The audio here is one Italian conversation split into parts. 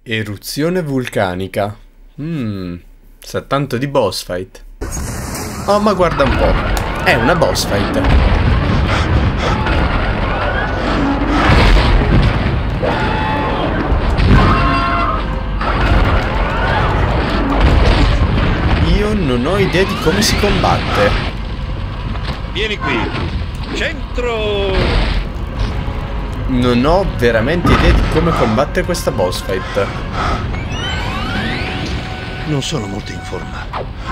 Eruzione vulcanica. Sa tanto di boss fight. Oh, ma guarda un po'. È una boss fight. Io non ho idea di come si combatte. Vieni qui. Centro. Non ho veramente idea di come combattere questa boss fight. Non sono molto in forma.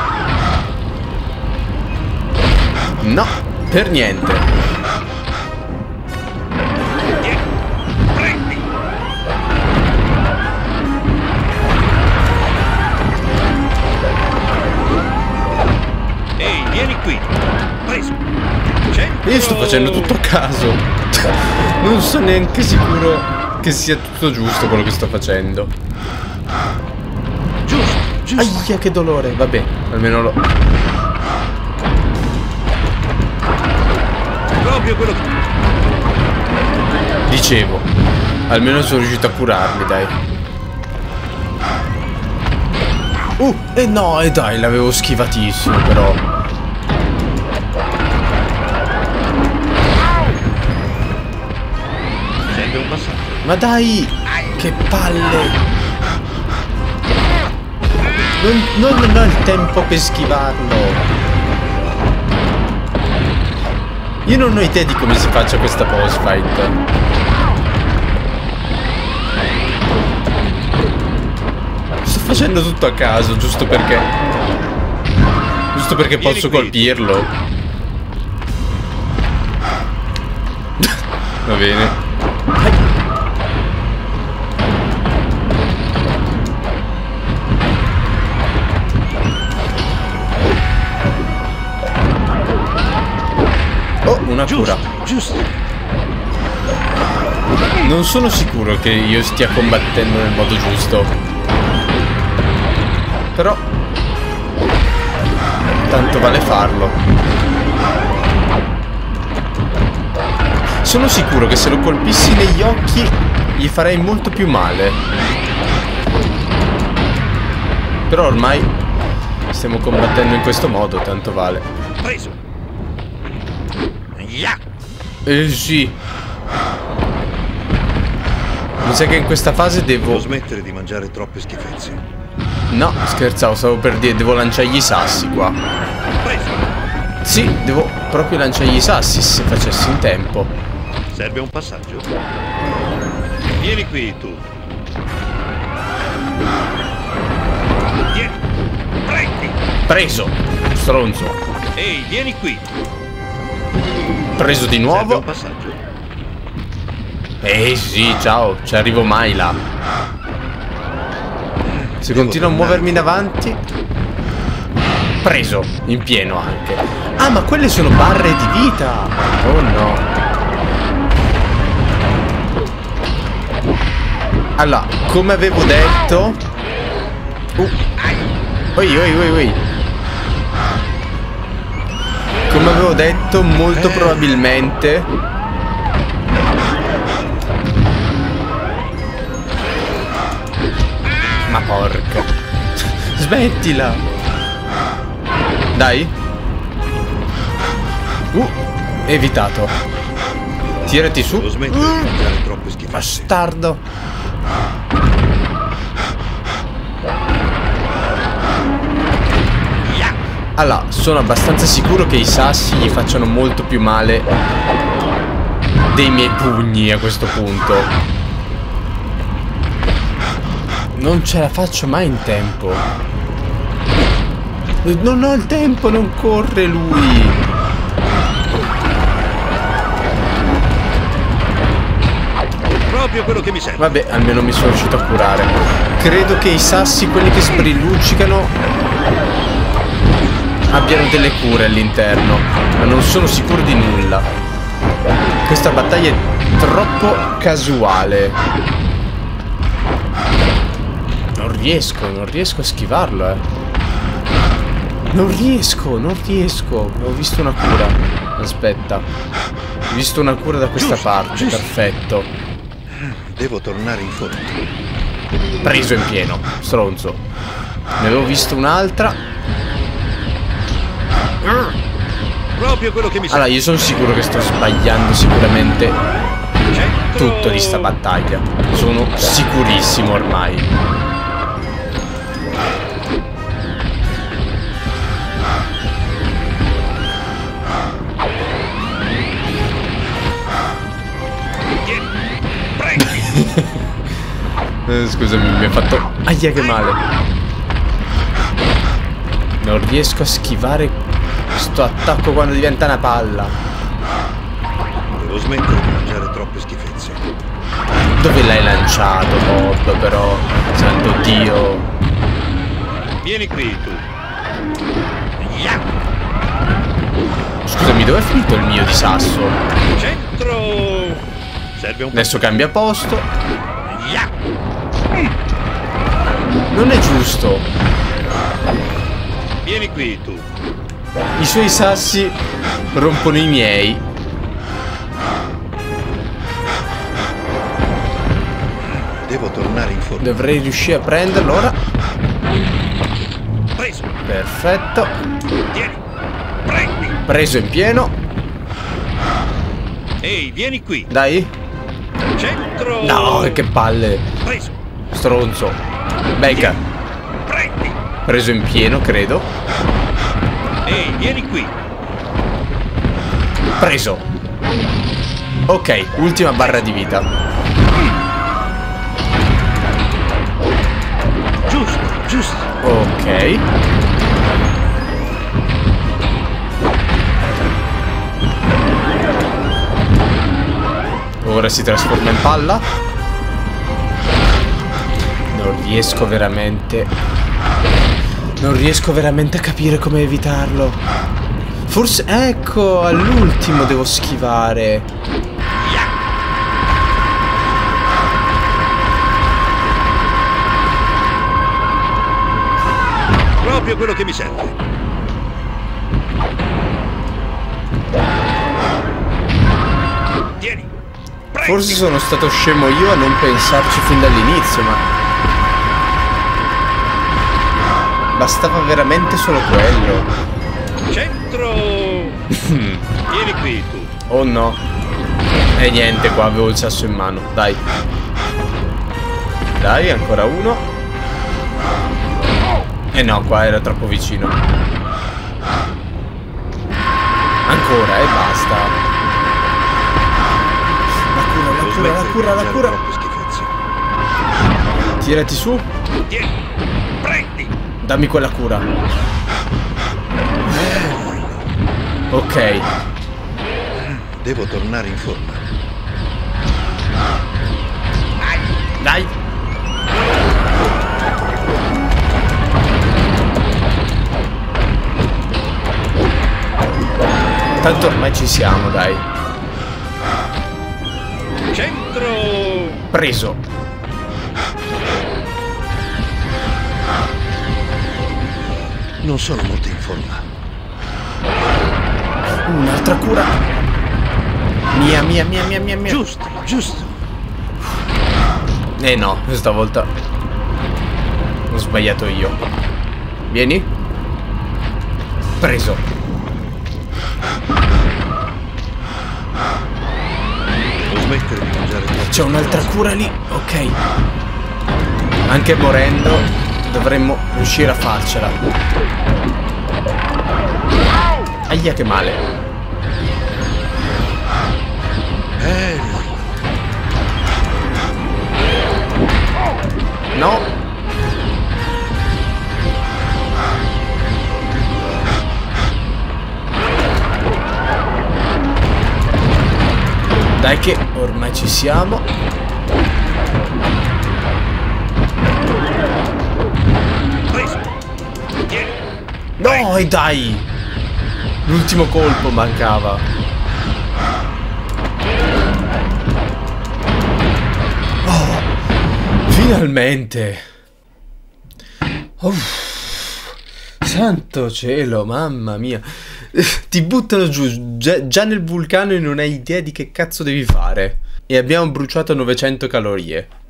No, per niente. Prendi. Ehi, vieni qui. Preso. Centro. Io sto facendo tutto a caso. Non sono neanche sicuro che sia tutto giusto quello che sto facendo. Giusto, giusto. Aia, che dolore. Vabbè, almeno lo... Proprio quello che... Dicevo, almeno sono riuscito a curarmi, dai. No, dai, l'avevo schivatissimo, però. Serve un passaggio. Ma dai, che palle. Non ho il tempo per schivarlo. Io non ho idea di come si faccia questa boss fight. Sto facendo tutto a caso, giusto perché posso colpirlo. Va bene. Oh, una cura. Giusto. Non sono sicuro che io stia combattendo nel modo giusto. Però tanto vale farlo. Sono sicuro che se lo colpissi negli occhi gli farei molto più male. Però ormai stiamo combattendo in questo modo, tanto vale. Preso. Yeah. Sì. Mi sa che in questa fase devo... Devo smettere di mangiare troppe schifezze. No, scherzavo, stavo per dire, devo lanciargli i sassi qua. Preso. Sì, devo proprio lanciargli i sassi se facessi in tempo. Serve un passaggio. Vieni qui, tu. Vieni. Prendi. Preso, stronzo. Ehi, vieni qui. Preso di Serve nuovo. un passaggio. Sì, ciao, ci arrivo mai là. Se continuo a muovermi in avanti. Preso, in pieno anche. Ah, ma quelle sono barre di vita. Oh no. Allora, come avevo detto... Oi. Come avevo detto, molto probabilmente... Ma porca. Smettila. Dai. Evitato. Tirati su. Devo smettere di mangiare troppe schifezze. Bastardo. Yeah. Allora, sono abbastanza sicuro che i sassi gli facciano molto più male dei miei pugni a questo punto. Non ce la faccio mai in tempo. Non ho il tempo, non corre lui. Proprio quello che mi serve. Vabbè, almeno mi sono riuscito a curare. Credo che i sassi, quelli che sbrilluccicano, abbiano delle cure all'interno, ma non sono sicuro di nulla. Questa battaglia è troppo casuale. Non riesco a schivarlo, Non riesco. Ho visto una cura. Aspetta. Ho visto una cura da questa parte, perfetto. Devo tornare in forma. Preso in pieno, stronzo. Ne avevo visto un'altra. Proprio quello che mi serve. Allora, io sono sicuro che sto sbagliando sicuramente tutto di sta battaglia. Sono sicurissimo ormai. Scusami, mi ha fatto... Aia, che male. Non riesco a schivare sto attacco quando diventa una palla. Devo smettere di mangiare troppe schifezze. Dove l'hai lanciato, Bob, però? Santo Dio. Vieni qui, tu. Scusami, dove è finito il mio di sasso? Centro. Serve un po'. Adesso cambia posto. Non è giusto. Vieni qui, tu. I suoi sassi rompono i miei. Devo tornare in forma. Dovrei riuscire a prenderlo ora. Preso. Perfetto. Vieni. Prendi. Preso in pieno. Ehi, vieni qui. Dai. Centro. No, che palle. Preso. Stronzo. Becca. Prendi. Preso in pieno, credo. Ehi, vieni qui. Preso. Ok, ultima barra di vita. Giusto, giusto. Ok. Ora si trasforma in palla. Non riesco veramente a capire come evitarlo. Forse, ecco, all'ultimo devo schivare. Proprio quello che mi serve. Tieni. Prendi. Forse sono stato scemo io a non pensarci fin dall'inizio, ma bastava veramente solo quello. Centro. Vieni qui, tu. Oh no. E niente, qua avevo il sasso in mano. Dai. Dai, ancora uno. Eh no, qua era troppo vicino. Ancora, e basta. La cura. Tirati su. Tieni. Prendi. Dammi quella cura. Ok. Devo tornare in forma. Dai. Tanto ormai ci siamo, dai. Centro. Preso. Non sono molto in forma. Un'altra cura. Mia. Giusto, giusto. No, stavolta ho sbagliato io. Vieni. Preso. Devo smettere di mangiare. C'è un'altra cura lì. Ok. Anche morendo dovremmo riuscire a farcela. Aia, che male. No. Dai che ormai ci siamo. No, e dai. L'ultimo colpo mancava. Oh, finalmente. Santo cielo, mamma mia. Ti buttano giù già nel vulcano e non hai idea di che cazzo devi fare. E abbiamo bruciato 900 calorie.